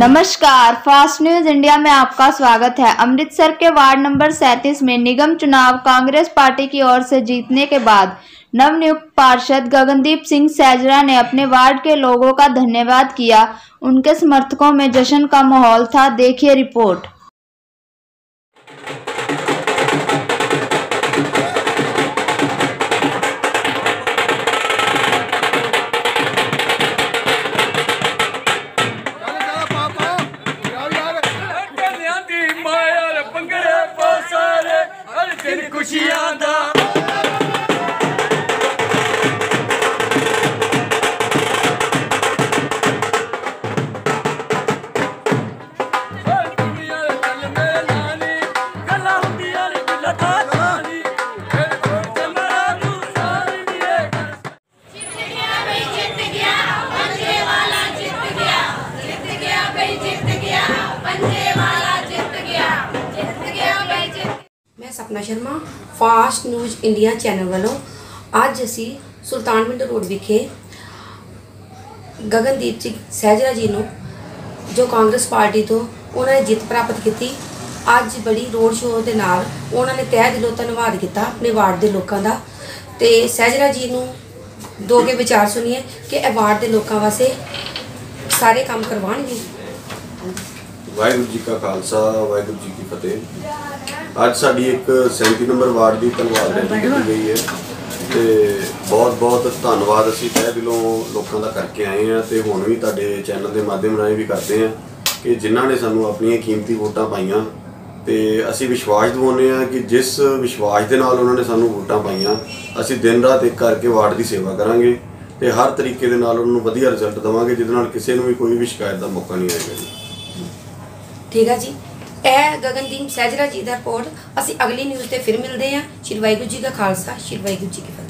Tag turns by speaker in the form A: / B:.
A: नमस्कार, fast news India में आपका स्वागत है। अमृतसर के वार्ड नंबर 37 में निगम चुनाव कांग्रेस पार्टी की ओर से जीतने के बाद नवनियुक्त पार्षद गगनदीप सिंह सैजरा ने अपने वार्ड के लोगों का धन्यवाद किया। उनके समर्थकों में जश्न का माहौल था। देखिए रिपोर्ट।
B: खुशियां दा
C: Sapna Sharma fast news India channel वालों अज असी सुल्तानविंड रोड विखे गगनदीप सिंह सैजरा जी ने जो कांग्रेस पार्टी तो उन्होंने जित प्राप्त की। अज बड़ी रोड शो के नाल उन्होंने तह दिलों धन्यवाद किया अपने वार्ड के लोगों का। तो सैजरा जी ने दो के विचार सुनिए कि यह वार्ड के लोगों वास्ते सारे काम करवाएंगे।
D: वाहिगुरू जी का खालसा वाहिगुरू जी की फतेह। अज साड़ी एक 37 नंबर वार्ड की धन्यवाद रैली की गई है तो बहुत बहुत धन्यवाद असी तह दिलों लोगों का करके आए हैं। तो हुण भी तुहाडे चैनल के माध्यम राही भी करते हैं कि जिन्हों ने सानू अपनी कीमती वोटां पाईयां तो असी विश्वास दिवाउने हैं कि जिस विश्वास के नाल उन्होंने सानू वोटां पाईयां असी दिन रात एक करके वार्ड की सेवा करांगे तो हर तरीके दे नाल उन्होंने वधिया रिजल्ट देवांगे जिहदे नाल किसी नूं भी कोई भी शिकायत का मौका नहीं आएगा जी।
C: ठीक है जी, यह गगनदीप सैजरा जी का रिपोर्ट। असी अगली न्यूज़ से फिर मिलते हैं। श्री वाहिगुरू जी का खालसा, श्री वाहिगुरू जी की फतेह।